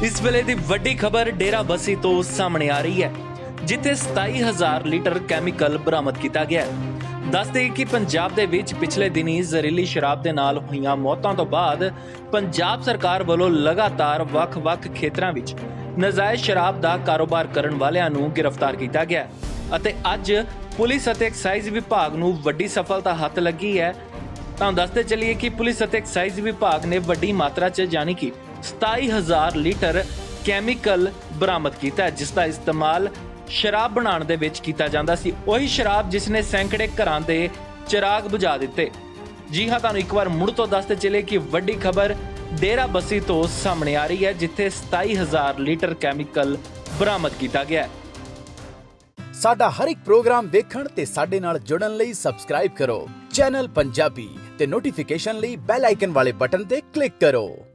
इस वेले दी वड्डी खबर डेरा बस्सी तो सामने आ रही है, जिथे 27,000 लीटर कैमिकल बरामद किया गया है। दस दें कि पंजाब दे विच पिछले दिनी ਜ਼ਹਿਰੀਲੀ शराब ਦੇ ਨਾਲ ਹੋਈਆਂ ਮੌਤਾਂ ਤੋਂ ਬਾਅਦ पंजाब सरकार ਵੱਲੋਂ लगातार ਵੱਖ-ਵੱਖ ਖੇਤਰਾਂ ਵਿੱਚ ਨਜਾਇਜ਼ ਸ਼ਰਾਬ ਦਾ ਕਾਰੋਬਾਰ ਕਰਨ ਵਾਲਿਆਂ ਨੂੰ गिरफ्तार ਕੀਤਾ ਗਿਆ ਅਤੇ ਅੱਜ पुलिस ਅਤੇ एक्साइज विभाग ਨੂੰ ਵੱਡੀ सफलता हथ लगी है। ਤੁਹਾਨੂੰ ਦੱਸਦੇ ਚੱਲੀਏ कि पुलिस ਅਤੇ एक्साइज विभाग ने ਵੱਡੀ ਮਾਤਰਾ 'ਚ यानी कि 27,000 ਲੀਟਰ ਕੈਮੀਕਲ ਬਰਾਮਦ ਕੀਤਾ, ਜਿਸ ਦਾ ਇਸਤੇਮਾਲ शराब बनाने दे विच कीता जांदा सी। वही शराब जिसने सैकड़े घरां दे चिराग बुझा दिते। जी हाँ, तुहानूं एक बार मुड़ तो दसते चले कि वड्डी खबर डेरा बस्सी तो सामने आ रही है, जिथे 27,000 लीटर कैमिकल बरामद किया गया है। साडा हर एक प्रोग्राम देखण ते साडे नाल जुड़न लई सबसक्राइब करो चैनल पंजाबी ते नोटिफिकेशन लई बेल आइकन वाले बटन ते क्लिक करो।